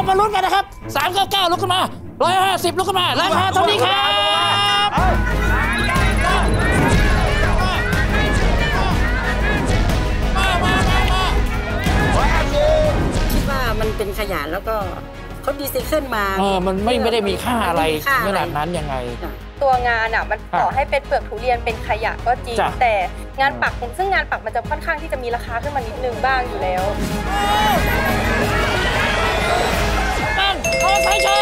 มาลุ้นกันนะครับ399ลุกขึ้นมา150ลุกขึ้นมาราคาเท่านี้ครับคิดว่ามันเป็นขยะแล้วก็เขาดีไซเคิลมามันไม่ได้มีค่าอะไรขนาดนั้นยังไงตัวงานอ่ะมันต่อให้เป็นเปลือกทุเรียนเป็นขยะก็จริงแต่งานปักซึ่งงานปักมันจะค่อนข้างที่จะมีราคาขึ้นมานิดนึงบ้างอยู่แล้วตั้งโอ้สายชน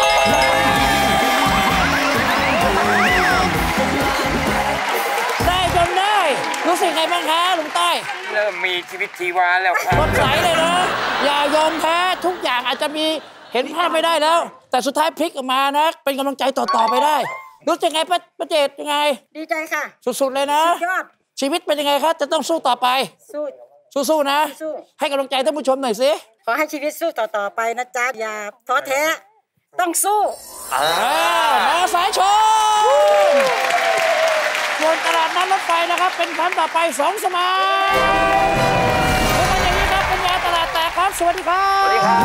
ได้จนได้รู้สึกไงบ้างคะลุงต้อยเริ่มมีชีวิตชีวาแล้วครับสดใสเลยนะอย่ายอมแพ้ทุกอย่างอาจจะมีเห็นภาพไม่ได้แล้วแต่สุดท้ายพลิกออกมานะเป็นกำลังใจต่อไปได้รู้สึกไงป้าเจตยังไงดีใจค่ะสุดๆเลยนะยอดชีวิตเป็นยังไงครับจะต้องสู้ต่อไปสู้นะให้กำลังใจท่านผู้ชมหน่อยสิขอให้ชีวิตสู้ต่อไปนะจ๊ะอย่าท้อแท้ต้องสู้มาสายชนส่วนตลาดน้ำรถไฟนะครับเป็นครั้งต่อไป2 สมัยเป็นอย่างนี้ครับเป็นงานตลาดแตกครับสวัสดีครับสวัสดีครับ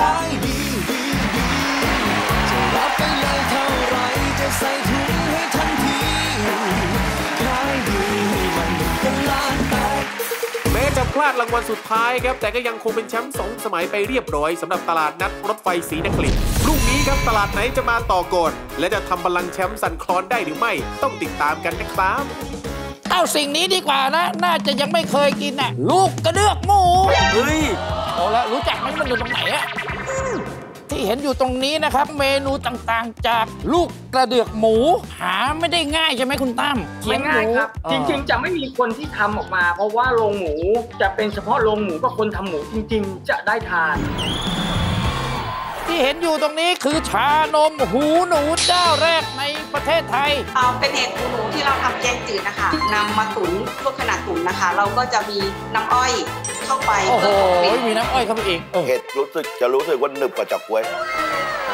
รับไปเลยเท่าไรจะใส่ถุงให้ทันทีขายดีให้มันเป็นล้านแตกแม้จะพลาดรางวัลสุดท้ายครับแต่ก็ยังคงเป็นแชมป์2 สมัยไปเรียบร้อยสำหรับตลาดนัดรถไฟศรีนครินทร์พรุ่งนี้ครับตลาดไหนจะมาต่อก่อนและจะทำบัลลังก์แชมป์สั่นคลอนได้หรือไม่ต้องติดตามกันนะครับเอาสิ่งนี้ดีกว่านะน่าจะยังไม่เคยกินน่ะลูกกระเดือกหมูเฮ้ยเอาละรู้จักไหมมันอยู่ตรงไหนอะที่เห็นอยู่ตรงนี้นะครับเมนูต่างๆจากลูกกระเดือกหมูหาไม่ได้ง่ายใช่ไหมคุณตั้มไม่ง่ายครับจริงๆจะไม่มีคนที่ทำออกมาเพราะว่าโรงหมูจะเป็นเฉพาะโรงหมูกับคนทำหมูจริงๆจะได้ทานที่เห็นอยู่ตรงนี้คือชานมหูหนูเจ้าแรกในประเทศไทยเป็นเห็ดหูหนูที่เราทำแกงจืดนะคะนำมาตุ๋นลวกขนาดตุ๋นนะคะเราก็จะมีน้ำอ้อยเข้าไปโอ้โหมีน้ำอ้อยเข้าไปอีกเห็ดรู้สึกว่าหนึบกว่าจากกล้วย